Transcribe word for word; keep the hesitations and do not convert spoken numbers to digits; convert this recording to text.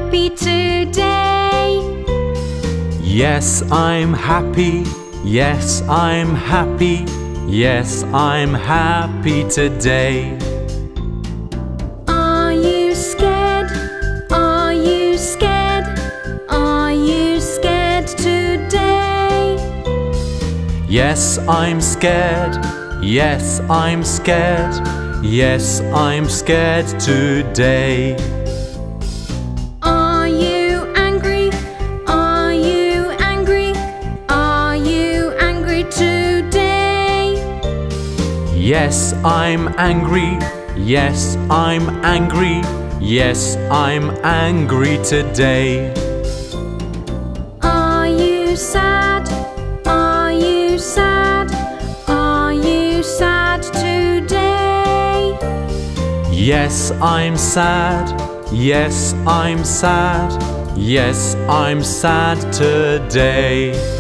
happy today? Yes, I'm happy. Yes, I'm happy. Yes, I'm happy today. Are you scared? Are you scared? Are you scared today? Yes, I'm scared. Yes, I'm scared. Yes, I'm scared today. Are you angry? Are you angry? Are you angry today? Yes, I'm angry. Yes, I'm angry. Yes, I'm angry today. Are you sad? Are you sad? Are you sad today? Yes, I'm sad. Yes, I'm sad. Yes, I'm sad today.